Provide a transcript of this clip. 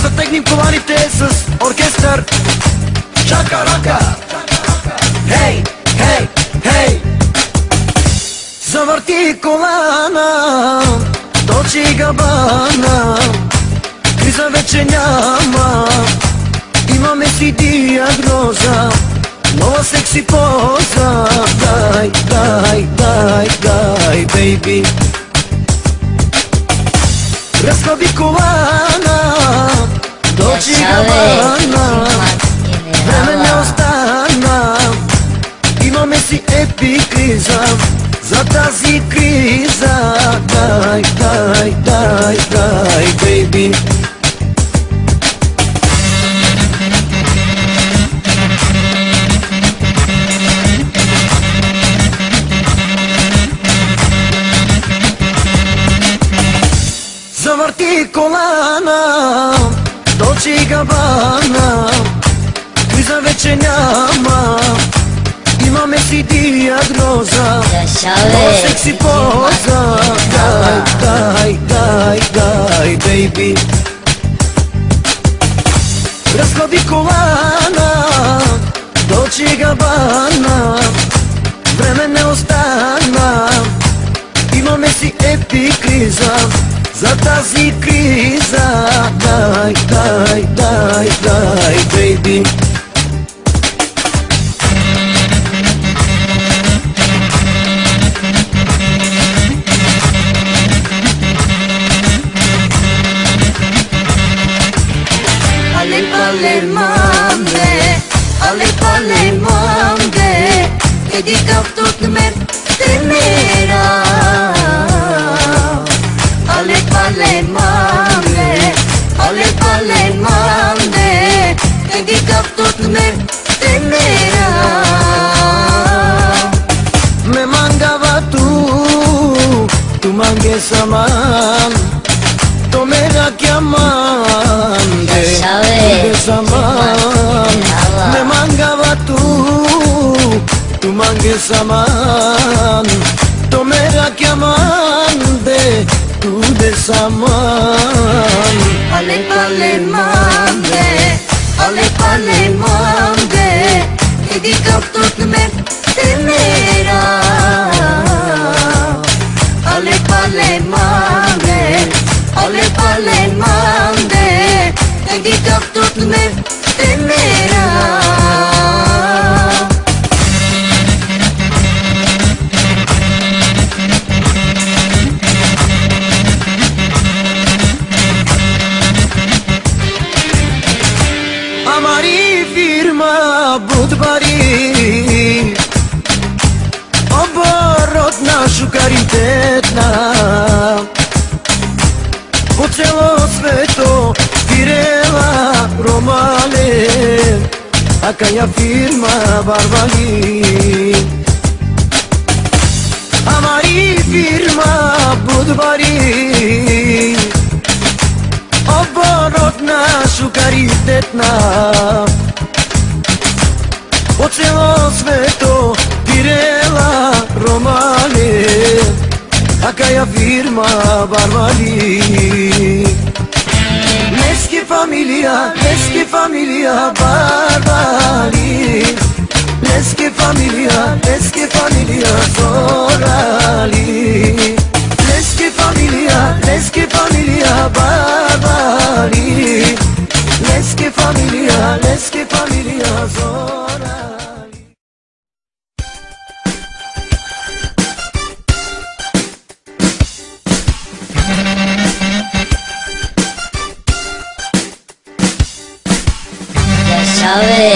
затегнем коланите с оркестър. Чака-рака, хей, хей, хей. Завърти колана, Долче & Габана. Криза вече няма, имаме си диагноза. Нова секси поза. Дай, дай, дай, дай, бейби. Разходи колана, Долче & Габана. Време не остана, имаме си епикриза. За тази криза, дай, дай, дай, дай, бейби. Завърти колана, Долче & Габана. Криза вече няма, имаме си диагноза. Нова секси поза. Дай, дай, дай, дай, бейби. Разходи колана, Долче & Габана. Време не остана, имаме си епикриза. За тази криза, дай, дай, дай, дай, бейби. Ale pale mande, ale pale mande, che di captot me temera. Ale pale mande, che di captot me temera. Me mangava tu mangue saman, tu me la chiamande, saman. Me mangava tu mangue saman, tu me la chiamande, tu de saman. Ale pale mande, che di captot me temera. Ale pale mande, che di captot me temera. Amari firma budbari, оборотна шукаритетна. Po celo sveto firela romale, a kaja firma barbari. Amari firma budbari, оборотна шукаритетна. Po celo sveto firela romale, a kaja firma barbari. Neske familia barbari. Neske familia zorali. Neske familia barbari. Neske familia zorali. Ya sabes.